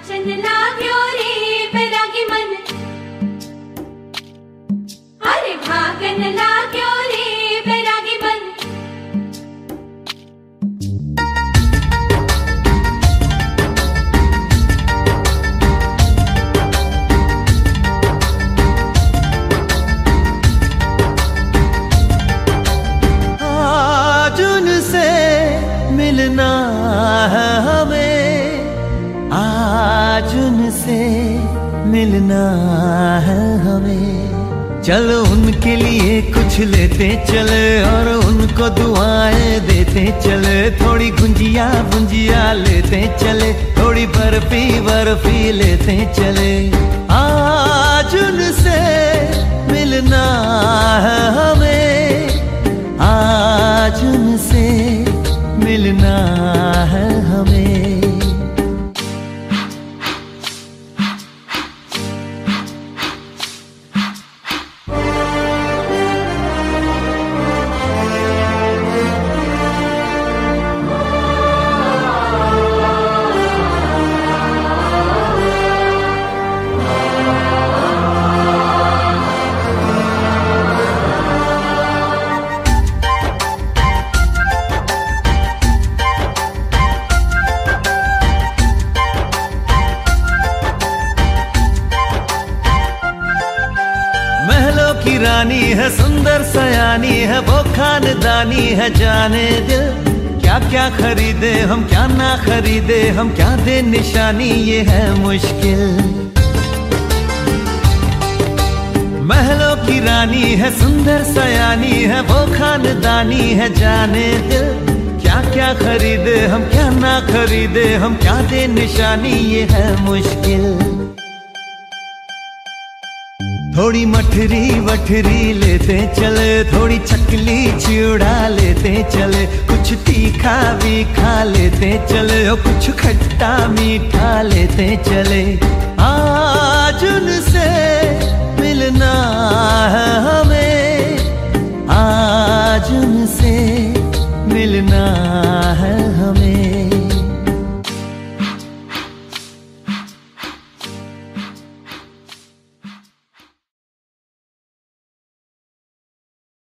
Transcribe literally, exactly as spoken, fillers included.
नाचन लाग्यो रे बैरागी मन, अरे भागन लाग्यो रे बैरागी मन। आज उनसे मिलना है हमें, आज उनसे मिलना है हमें। चलो उनके लिए कुछ लेते चले और उनको दुआएं देते चले। थोड़ी गुंजिया गुंजिया लेते चले, थोड़ी बर्फी बर्फी लेते चले। आज उनसे मिलना है हमें, आज उनसे मिलना है हमें। महलों की रानी है, सुंदर सयानी है, वो खानदानी है। जाने दिल क्या क्या खरीदे हम, क्या ना खरीदे हम, क्या दे निशानी, ये है मुश्किल। महलों की रानी है, सुंदर सयानी है, वो खानदानी है। जाने दिल क्या क्या खरीदे हम, क्या ना खरीदे हम, क्या दे निशानी, ये है मुश्किल। थोड़ी मठरी वठरी लेते चले, थोड़ी चकली चिड़ा लेते चले। कुछ तीखा भी खा लेते चले और कुछ खट्टा मीठा लेते चले। आज उनसे मिलना है हमें, आज उनसे मिलना है हमें।